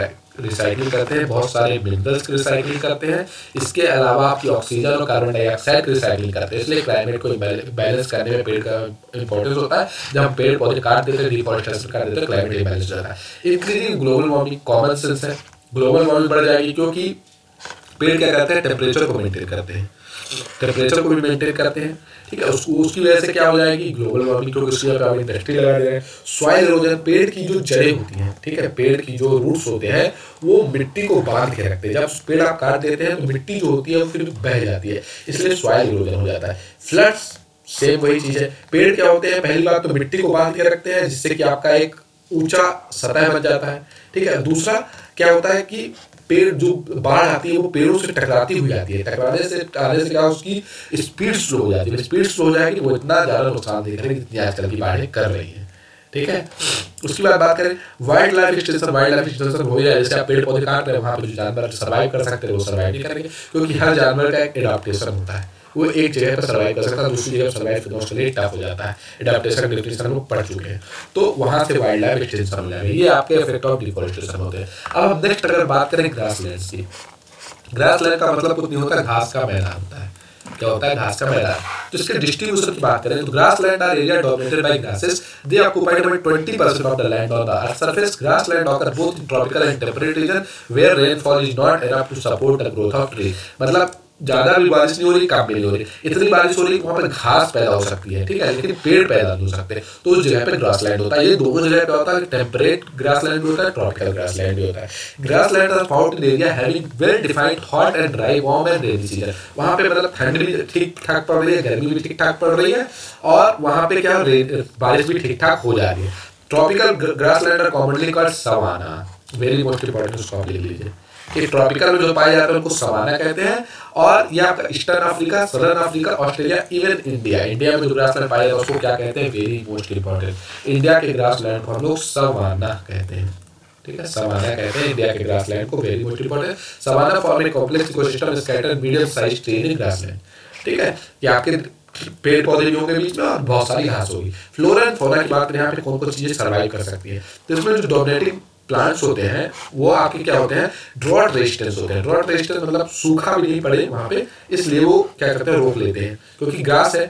हैं, बहुत सारे मिनरल्स की रिसाइकलिंग करते हैं। इसके अलावा आपकी ऑक्सीजन और कार्बन डाइऑक्साइड की रिसाइकलिंग करते हैं, इसलिए क्लाइमेट को बैलेंस करने में पेड़ का इंपॉर्टेंस होता है। जब हम पेड़ पौधे काट देते हैं, डिफॉरेस्टेशन कर देते हैं, क्लाइमेट इंबैलेंस हो जाता है। Increasing global warming, common sense है, ग्लोबल वार्मिंग बढ़ जाएगी, क्योंकि पेड़ क्या करते हैं, टेम्परेचर को मेंटेन करते हैं, टेम्परेचर को भी मेंटेन करते हैं। ठीक है, उसकी वजह से क्या हो जाएगी, ग्लोबल वार्मिंग, क्योंकि उसकी वजह से इंडस्ट्री लगा दे रहे हैं। सॉइल इरोजन, पेड़ की जो जड़ें होती हैं, ठीक है, पेड़ की जो रूट्स होते हैं वो मिट्टी को बांध के रखते हैं। जब पेड़ आप काट देते हैं तो मिट्टी जो होती है वो फिर बह जाती है, इसलिए सॉइल इरोजन हो जाता है। फ्लड्स, सेम वही चीज है। पेड़ क्या होते हैं, पहली बात तो मिट्टी को बांध के रखते हैं, जिससे कि आपका एक ऊंचा सतह बन जाता है। ठीक है, दूसरा क्या होता है कि पेड़ जो बाढ़ आती है वो पेड़ों से टकराती हुई आती है, टकराने से क्या उसकी स्पीड स्लो हो जाती है, स्पीड स्लो हो जाएगी वो इतना ज़्यादा नुकसान देख रहे हैं जितनी आजकल की बाढ़ें कर रही हैं। ठीक है, उसके बाद बात करें वाइल्ड लाइफ एक्सटेंशन हो जाए, जैसे आप पेड़ पौधे काट रहे हैं, वहाँ पे जो जानवर सर्वाइव कर सकते हैं वो सर्वाइव नहीं करेंगे, क्योंकि हर जानवर का एक एडाप्टेशन होता है, वो एक जगह पर सर्वाइव कर सकता है, दूसरी जगह सर्वाइव करना उसके लिए टफ हो जाता है। एडाप्टेशन डिफरेंशिएशन हम पढ़ चुके हैं, तो वहाँ से वाइल्ड लाइफ एक्सटेंशन हो जाएगा। ये आपके इफेक्ट ऑफ डिफॉरेस्टेशन होते हैं। अब हम नेक्स्ट अगर बात करें ग्रासलैंड्स की, ग्रासलैंड का मतलब कुछ नहीं होता, घास का मैदान होता है। क्या होता है, घास का मैदान। तो इसके डिस्ट्रीब्यूशन की बात करें तो grassland are area dominated by grasses, they occupied about 20% of the land on the earth surface. Grassland occur both in tropical and temperate region where rainfall is not enough to support the growth of tree, मतलब ज्यादा भी बारिश नहीं हो रही, कम भी नहीं हो रही, इतनी बारिश हो रही है वहाँ पर घास पैदा हो सकती है, ठीक है, लेकिन पेड़ पैदा नहीं हो सकते, तो उस जगह पे ग्रासलैंड होता है। ये दोनों जगह पे होता है, टेम्परेट ग्रासलैंड भी होता है, ट्रॉपिकल ग्रासलैंड भी होता है। Grassland are found in area having well defined hot and dry, warm and rainy season. वहाँ पे मतलब ठंड भी ठीक ठाक पड़ रही है, गर्मी भी ठीक ठाक पड़ रही है, और वहाँ पे क्या बारिश भी ठीक ठाक हो जा रही है। Tropical grassland are commonly called savanna, very most important, उसको आप लिख लीजिए कि ट्रॉपिकल में जो पाए जाते हैं उनको सवाना कहते हैं। और ये आपका eastern Africa, southern Africa, Australia, even India में जो ग्रासलैंड पाया जाता है उसको क्या कहते हैं, वेरी मोस्ट इंपॉर्टेंट, इंडिया के ग्रासलैंड को हम लोग सवाना कहते हैं। ठीक है, सवाना कहते हैं इंडिया के ग्रासलैंड को, very most important. Savanna form a complex ecosystem scattered medium size tree in grassland. ठीक है, ये आपके पेड़ पौधे भी होंगे बीच में और बहुत सारी घास होगी। फ्लोरा एंड फौना की बात करें, यहाँ पे कौन कौन चीजें सर्वाइव कर सकती है, तो इसमें जो डोमिनेटिंग प्लांट्स होते हैं वो आपके क्या होते हैं, ड्रॉट रेजिस्टेंस होते हैं। ड्रॉट रेजिस्टेंस मतलब सूखा भी नहीं पड़े वहाँ पे, इसलिए वो क्या करते हैं, रोक लेते हैं, क्योंकि ग्रास है,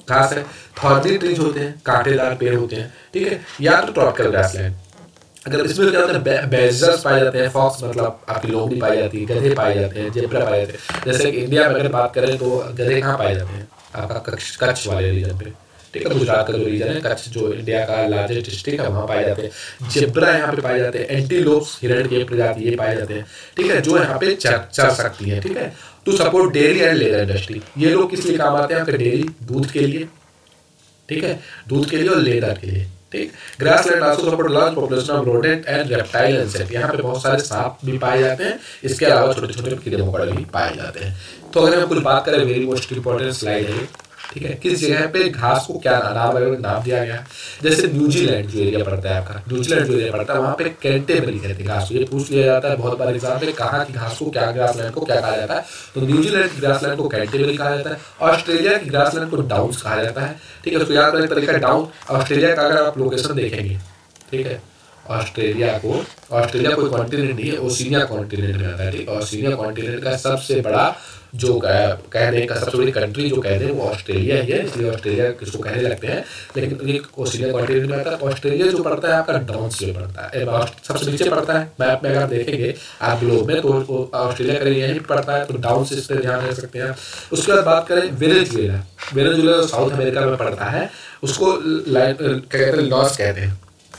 घास है। थॉर्नी ट्रीज होते हैं, कांटेदार पेड़ होते हैं, ठीक है, या तो ट्रॉपिकल ग्रासलैंड। अगर इसमें क्या होता है, बेजर्स पाए जाते हैं, फॉक्स मतलब आपकी लोमड़ी पाई जाती है, गधे पाए जाते हैं, जेब्रा पाए जाते हैं। जैसे कि इंडिया में अगर बात करें तो गधे कहाँ पाए जाते हैं, आपका कच्छ वाले रीजन पे, ठीक है, गुजरात का जो रीजन है कच्छ, जो इंडिया का लार्जेस्ट डिस्ट्रिक्ट है, वहाँ पाए जाते हैं। जेब्रा यहाँ पे पाए जाते हैं। एंटीलोप्स, हिरण के प्रजाति, ये पाए जाते हैं, ठीक है, जो यहाँ पे चर सकती है, ठीक है। To support dairy and leather industry, ये लोग किस लिए काम आते हैं, आपके डेयरी दूध के लिए, ठीक है, दूध के लिए और लेदर के लिए, ठीक। Grassland also support large population of rodent and reptile insect, यहाँ पे बहुत सारे सांप भी पाए जाते हैं, इसके अलावा छोटे छोटे कीड़े मकोड़े भी पाए जाते हैं। तो अगर हम कुछ बात करें, वेरी मोस्ट इंपॉर्टेंट स्लाइड है, ठीक है, किस जगह पे घास को क्या नाम दिया गया है। जैसे न्यूजीलैंड जो एरिया पड़ता है आपका, न्यूजीलैंड जो एरिया पड़ता है वहाँ पे कैंटेबरी कहते हैं घास, ये पूछ लिया जाता है बहुत बार एग्जाम में, कहाँ की घास को क्या, ग्रासलैंड को क्या कहा जाता है, तो न्यूजीलैंड की ग्रासलैंड को कैंटेबरी कहा जाता है। ऑस्ट्रेलिया की ग्रासलैंड को डाउन्स कहा जाता है, ठीक है, उसको याद रखने का तरीका डाउन। ऑस्ट्रेलिया का अगर आप लोकेशन देखेंगे, ठीक है, ऑस्ट्रेलिया कोई कॉन्टिनेंट नहीं है, ओशिनिया कॉन्टिनेंट में आता है, ठीक है। ओशिनिया कॉन्टिनेंट का सबसे बड़ा जो कहने का सबसे बड़ी कंट्री जो कहते हैं वो ऑस्ट्रेलिया ही है, इसलिए ऑस्ट्रेलिया किसको कहने लगते हैं, लेकिन ये ओशिनिया कॉन्टिनेंट में आता है। ऑस्ट्रेलिया जो पड़ता है आपका डाउन से पड़ता है, सबसे नीचे पड़ता है मैप में, अगर देखेंगे आप ग्लोब में तो ऑस्ट्रेलिया का यहीं पड़ता है, तो डाउन से इस पर ध्यान रख सकते हैं। उसके बाद बात करें वेनेजुएला साउथ अमेरिका में पड़ता है, उसको कहते हैं लॉस कहते हैं,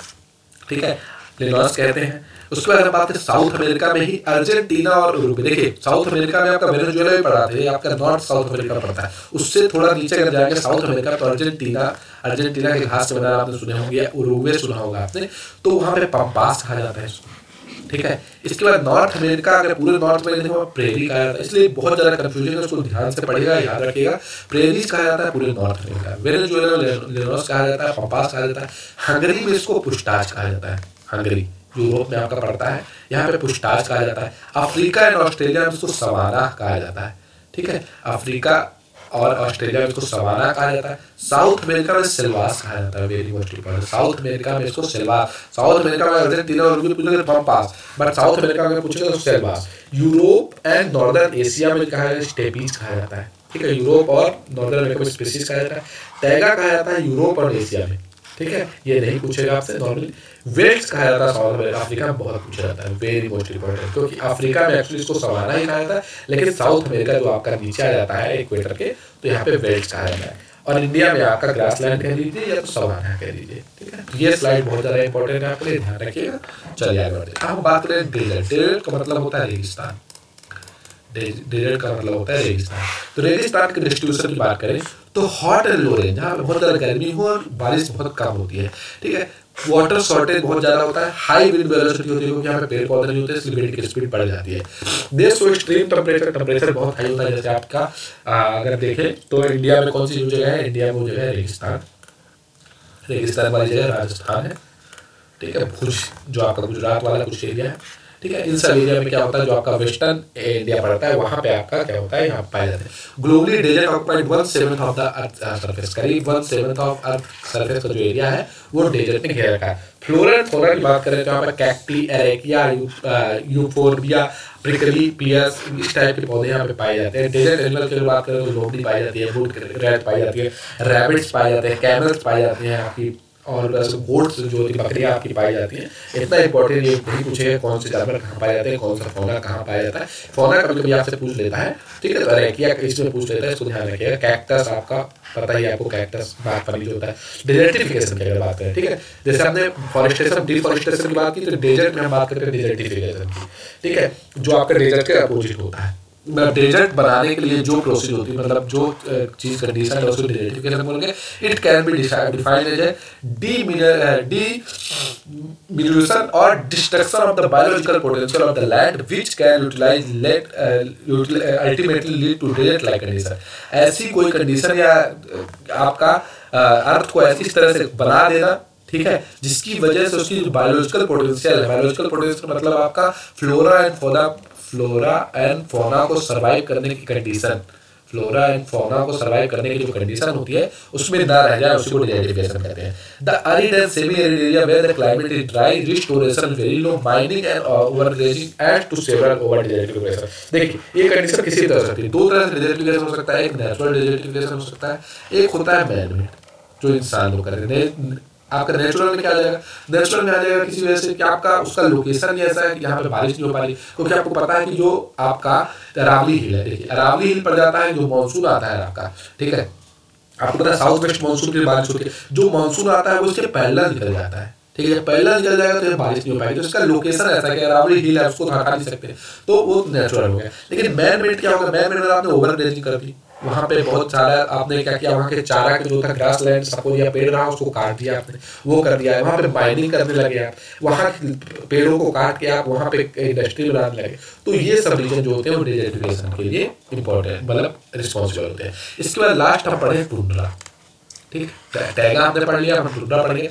ठीक है, लिनॉस कहते हैं। उसके बाद बात करें साउथ अमेरिका में ही अर्जेंटीना और उरुग्वे, देखिए साउथ अमेरिका में आपका वेनेजुएला भी पड़ा था, आपका नॉर्थ साउथ अमेरिका पड़ता है, उससे थोड़ा नीचे अगर जाएंगे साउथ अमेरिका तो अर्जेंटीना के घास से बना आपने सुने होंगे, उरुग्वे सुना होगा आपने, तो वहाँ पे पंपास कहा जाता है इसको, ठीक है। इसके बाद नॉर्थ अमेरिका, अगर पूरे नॉर्थ में देखो प्रेरी कहा जाता है, इसलिए बहुत ज्यादा कंफ्यूजन है, उसको ध्यान से पढ़िएगा, याद रखिएगा। प्रेरीज कहा जाता है पूरे नॉर्थ अमेरिका, वेनेजुएला लिनोस कहा जाता है, पंपास कहा जाता है। हंगरी में इसको पुछताछ कहा जाता है, हंगरी यूरोप में आपका पड़ता है, यहाँ पे पुछताछ कहा जाता है। अफ्रीका एंड ऑस्ट्रेलिया में इसको सवाना कहा जाता है, ठीक है, अफ्रीका और ऑस्ट्रेलिया में इसको सवाना कहा जाता है। साउथ अमेरिका में सिल्वास कहा जाता है, very most important, South America में इसको सिल्वास, साउथ अमेरिका में अर्जेंटीना और पूछेंगे पंपास, बट साउथ अमेरिका में पूछेंगे तो selvas. Europe and northern Asia में कहा जाता है स्टेपीज कहा जाता है, ठीक है, यूरोप और नॉर्दर्न अमेरिका में स्पीसीज कहा जाता है। टैगा कहा जाता है यूरोप और एशिया में, ठीक है, ये नहीं पूछेगा आपसे नॉर्मली। वेल्स कहा जाता है साउथ अमेरिका, अफ्रीका में बहुत पूछा जाता है, वेरी मोस्ट इंपॉर्टेंट, क्योंकि अफ्रीका में एक्चुअली इसको सवाना ही कहा जाता है, लेकिन साउथ अमेरिका जो आपका नीचे आ जाता है इक्वेटर के, तो यहाँ पे वेल्स कहा जाता है। और इंडिया में आपका ग्रासलैंड कह लीजिए या तो सवाना कह लीजिए, ठीक है। तो ये स्लाइड बहुत ज्यादा इंपॉर्टेंट है, आपके लिए ध्यान रखिएगा। चलिए आगे बढ़ते हैं। अब बात करें डेजर्ट। डेजर्ट का मतलब होता है रेगिस्तान, डेजर्ट का मतलब होता है रेगिस्तान। तो रेगिस्तान के डिस्ट्रीब्यूशन की बात करें तो हॉट एंड लो रेंज, जहाँ पे बहुत ज़्यादा गर्मी हो और बारिश बहुत कम होती है, ठीक है। वाटर शॉर्टेज बहुत ज़्यादा होता है, हाई विंड वेलोसिटी होती है, क्योंकि यहाँ पे पेड़ पौधे नहीं होते, इसलिए विंड की स्पीड बढ़ जाती है। देश को एक्सट्रीम टेम्परेचर बहुत हाई होता है, जैसे आपका अगर देखें तो इंडिया में कौन सी जो जगह है, इंडिया में वो जगह है रेगिस्तान वाली जगह राजस्थान है, ठीक है। भुज जो आपका गुजरात वाला कुछ एरिया है, ठीक है। इन सब एरिया में क्या होता है, जो आपका वेस्टर्न इंडिया पड़ता है वहाँ पे आपका क्या होता है, यहाँ पाए जाते हैं। Globally desert occupied 1/7 of the earth surface, करीब 1/7 ऑफ अर्थ सरफेस का जो एरिया है वो डेजर्ट ने घेर रखा है। फ्लोरा एंड फौना की बात करें तो यहाँ पर कैक्टी, एरेकिया, यूफोर्बिया, प्रिकली, पियर्स, इस टाइप के पौधे यहाँ पे पाए जाते हैं। डेजर्ट एनिमल की बात करें तो लोमड़ी पाई जाती है, वुड रैट पाई जाती है, रैबिट्स पाए जाते हैं, कैमल्स पाए जाते हैं आपकी, और गोट्स जो होती है बकरियाँ आपकी पाई जाती हैं। इतना इंपॉर्टेंट ये नहीं पूछेगा कौन से जानवर कहाँ पाए जाते हैं, कौन सा फौना कहाँ पाया जाता है। फौना कभी कभी आपसे पूछ लेता है, ठीक है, तो रेकिया इसमें पूछ लेता है, इसको ध्यान रखिएगा। कैक्टस आपका पता ही आपको, कैक्टस बात पर जो होता है। डेजर्टिफिकेशन की अगर बात करें, ठीक है, जैसे हमने फॉरेस्टेशन डिफॉरेस्टेशन की बात की, तो डेजर्ट में हम बात करते हैं डेजर्टिफिकेशन की, ठीक है, जो आपका डेजर्ट के अपोजिट होता है। डेजर्ट बनाने के लिए जो प्रोसेस होती है, मतलब जो चीज कंडीशन है उसको डेजर्टिफिकेशन बोलेंगे। It can be defined as diminution और destruction of the biological potential of the land which can utilize ultimately lead to desert like condition. ऐसी कोई कंडीशन या आपका अर्थ को ऐसी तरह से बना देना, ठीक है, जिसकी वजह से उसकी बायोलॉजिकल पोटेंशियल है, बायोलॉजिकल पोटेंशियल मतलब आपका फ्लोरा एंड फौना को सरवाइव करने की कंडीशन, फ्लोरा एंड फौना को सर्वाइव करने की जो कंडीशन होती है उसमें ना रह जाए, उसी को डिजर्टिफिकेशन कहते हैं। The arid and semi arid area where the climate is dry, restoration very low, mining and overgrazing add to several over desertification. देखिए ये कंडीशन किसी तरह से सकती है, दो तरह से डिजर्टिफिकेशन हो सकता है, एक नेचुरल डिजर्टिफिकेशन हो सकता है, एक होता है मैन मेड जो इंसान लोग कर रहे हैं। आपका नेचुरल में क्या आ जाएगा, नेचुरल में आ जाएगा किसी वजह से कि आपका उसका लोकेशन ही ऐसा है कि यहाँ पे बारिश नहीं हो पा रही, क्योंकि आपको पता है कि जो आपका अरावली हिल है, देखिए अरावली हिल पड़ जाता है जो मानसून आता है आपका, ठीक है, आपको पता है साउथ वेस्ट मानसून की बारिश होती है, जो मानसून आता है वो उसके पहला निकल जाता है, ठीक है, पहला निकल जाएगा तो ये बारिश नहीं हो पाएगी, तो इसका लोकेशन ऐसा है कि अरावली हिल है उसको हटा नहीं सकते, तो वो नेचुरल हो गया। लेकिन मैन मेड क्या होगा, मैन मेड में आपने ओवर ग्रेजिंग कर दी, वहाँ पे बहुत सारा आपने क्या किया, वहाँ के चारा के जो था ग्रास लैंड सपोज या पेड़ रहा उसको काट दिया आपने, वो कर दिया है, वहाँ पे माइनिंग करने लगे आप, वहाँ पेड़ों को काट के आप वहाँ पे इंडस्ट्री बनाने लगे, तो ये सब रीजन जो होते हैं वो डिजर्टिफिकेशन के लिए इंपॉर्टेंट मतलब रिस्पॉन्सिबल होते हैं। इसके बाद लास्ट हम पढ़े टुंड्रा, ठीक, टैगा हमने पढ़ लिया, हम टुंड्रा पढ़ेंगे।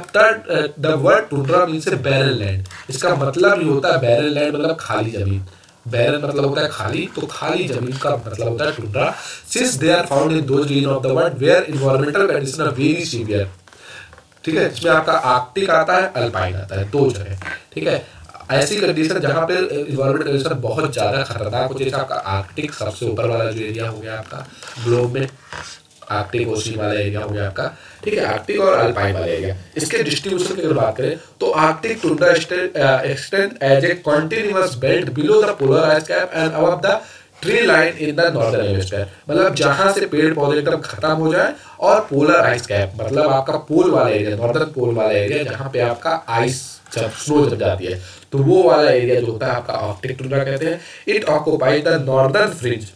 The word tundra means a barren land, इसका मतलब ये होता है बैरन लैंड मतलब खाली जमीन, बैरन मतलब होता है खाली, तो खाली जमीन का मतलब होता है tundra. Since they are found in those region of the world where environmental condition are very severe, ठीक है, इसमें आपका आर्कटिक आता है, अल्पाइन आता है, दो जगह, ठीक है, ऐसी कंडीशन जहाँ पे एनवायरमेंटल कंडीशन बहुत ज़्यादा खतरनाक हो, जैसे आपका आर्कटिक सबसे ऊपर वाला जो एरिया हो गया आपका ग्लोब में, आर्कटिक ओशन वाला एरिया हो गया आपका, ठीक है, आर्कटिक और अल्पाइन वाला एरिया। इसके डिस्ट्रीब्यूशन की अगर बात करें तो Arctic tundra extend as a continuous belt below the polar ice cap and above the tree line in the northern hemisphere, मतलब जहां से पेड़ पौधे एकदम खत्म हो जाए और पोलर आइस कैप मतलब आपका पोल वाला एरिया, नॉर्दर्न पोल वाला एरिया जहां पे आपका आइस जब स्नो जब जाती है, तो वो वाला एरिया जो होता है आपका आर्कटिक टुंड्रा कहते हैं। It occupies the northern fringe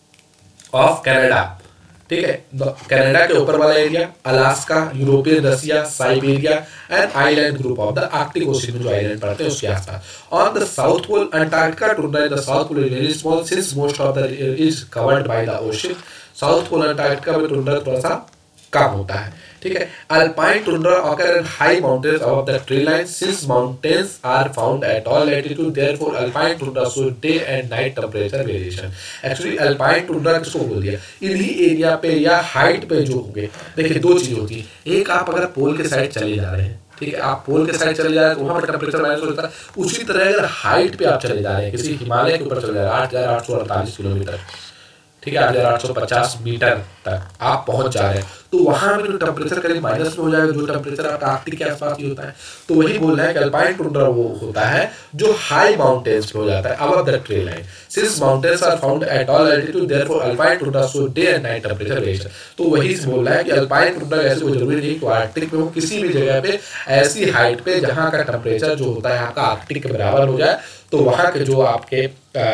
of Canada, ठीक है, कनाडा के ऊपर वाला area, Alaska, European Russia, Siberia and island group of the Arctic ocean में जो आइलैंड पड़ते हैं उसके आसपास। On the south pole Antarctica tundra the south pole is very small since most of the is covered by the ocean. South pole Antarctica में टुंड्रा थोड़ा सा कम होता है, ठीक है। Alpine tundra occur in high mountains above the tree line since mountains are found at all latitude therefore alpine tundra show day and night temperature variation. Actually alpine tundra किसको बोल दिया, इन्हीं एरिया पे या हाइट पे जो होंगे, देखिए दो चीज होती है, एक आप अगर पोल के साइड चले जा रहे हैं, ठीक है, आप पोल के साइड चले जा रहे हैं तो वहाँ पर टेंपरेचर माइनस होता है, उसी तरह अगर हाइट पे आप चले जा रहे हैं किसी हिमालय के ऊपर चले जा रहे हैं 8,848 किलोमीटर, ठीक है, 8,850 मीटर तक आप पहुंच जा रहे हैं, तो वहां में जो टेम्परेचर करीब माइनस में हो जाएगा, जो टेम्परेचर आपका आर्कटिक के आसपास ही होता है। तो वही बोल रहे हैं कि अल्पाइन टुंड्रा वो होता है जो हाई माउंटेन्स पे हो जाता है above the tree line since mountains are found at all altitude therefore alpine tundra show day and night temperature variation. तो वही बोल रहा है कि अल्पाइन टुंड्रा ऐसे कोई जरूरी नहीं कि आर्कटिक में हो, किसी भी जगह पे ऐसी हाइट पे जहाँ का टेम्परेचर जो होता है आपका आर्कटिक के बराबर हो जाए, तो वहाँ के जो आपके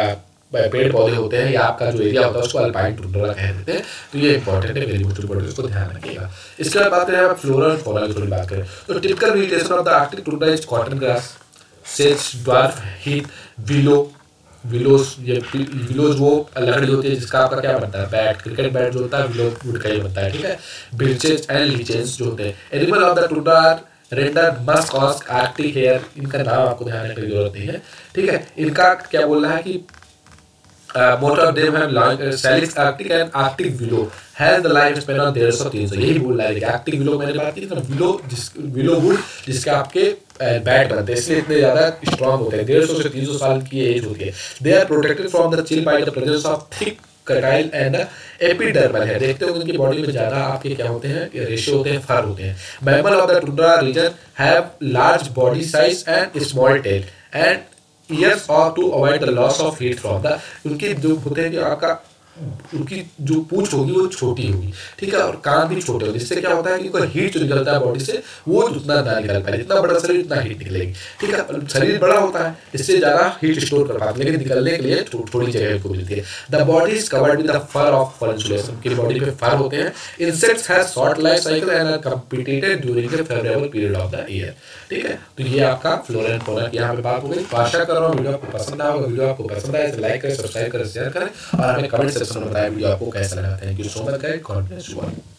पेड़ पौधे होते हैं या आपका जो एरिया होता है उसको अल्पाइन टुंड्रा कह देते हैं। तो ये इंपॉर्टेंट है, वेरी इंपॉर्टेंट, इसको ध्यान रखिएगा। इसके बाद बात करें आप फ्लोरा और फौना की थोड़ी बात करें तो typical vegetation of the Arctic tundra is cotton grass, सेज, ड्वार्फ, हीथ, विलो, विलोज, ये विलोज वो लकड़ी होती है जिसका आपका क्या बनता है, बैट, क्रिकेट बैट जो होता है विलो वुड का ही बनता है, ठीक है। बिर्चेस एंड लीचेस जो होते हैं। Animal of the tundra reindeer musk ऑस्क आर्कटिक हेयर, इनका नाम आपको ध्यान रखने की जरूरत नहीं है, ठीक है। इनका क्या बोलना है कि most of them have long Salix arctic and arctic willow has the life span of 150 से 300, यही बोल रहा है कि आर्कटिक विलो मैंने बात की थी ना, विलो वुड जिसके आपके बैट बनते हैं इसलिए इतने ज्यादा स्ट्रॉन्ग होते हैं, 150 से 300 साल की एज होती है। They are protected from the chill by the presence of thick cuticle and epidermal है, देखते हो उनकी बॉडी में ज्यादा आपके क्या होते हैं, रेशे होते हैं, फर होते हैं। Mammal of the tundra region have large body size and small tail and ears और to avoid the loss of heat from the, उनके जो होते हैं कि आपका उनकी जो पूंछ होगी वो छोटी होगी, ठीक है, और कान भी छोटे होंगे, जिससे क्या होता है कि कोई हीट जो निकलता है बॉडी से वो उतना ना निकल पाए, जितना बड़ा शरीर उतना हीट निकलेगी, ठीक है। शरीर बड़ा होता है इससे ज्यादा हीट स्टोर कर पाता है, लेकिन निकलने के लिए थोड़ी जगह को मिलती है। The body is covered with the fur of fur insulation, उनकी बॉडी पे फर होते हैं। Insects have short life cycle and are completed during the favourable period of the year, ठीक है। तो ये आपका फ्लोरा एंड फौना की यहाँ पे बात हो गई। आशा कर रहा हूँ वीडियो आपको पसंद आया होगा। वीडियो आपको पसंद आए तो लाइक करें, सब्सक्राइब करें, शेयर करें और हमें कमेंट सेक्शन में बताएं वीडियो आपको कैसा लगा। Thank you so much guys, God bless you all.